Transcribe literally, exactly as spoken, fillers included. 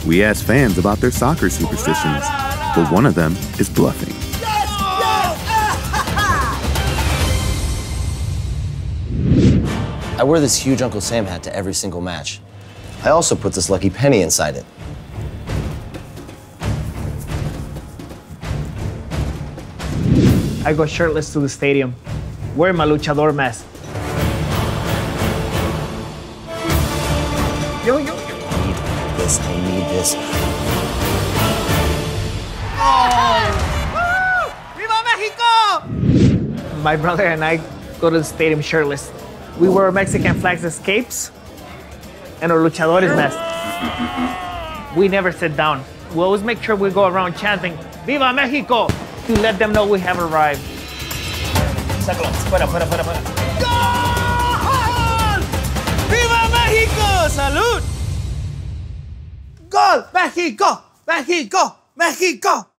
We asked fans about their soccer superstitions, but one of them is bluffing. Yes! Yes! I wear this huge Uncle Sam hat to every single match. I also put this lucky penny inside it. I go shirtless to the stadium, wearing my luchador mask. Yo, yo, yo. I need this, I need this. Oh! Viva Mexico! My brother and I go to the stadium shirtless. We wear Mexican flags as capes and our luchadores mask. We never sit down. We always make sure we go around chanting, Viva Mexico! To let them know we have arrived. Sácalo, fuera, fuera, fuera, fuera. ¡Gol! ¡Viva México! ¡Salud! ¡Gol! ¡México! ¡México! ¡México!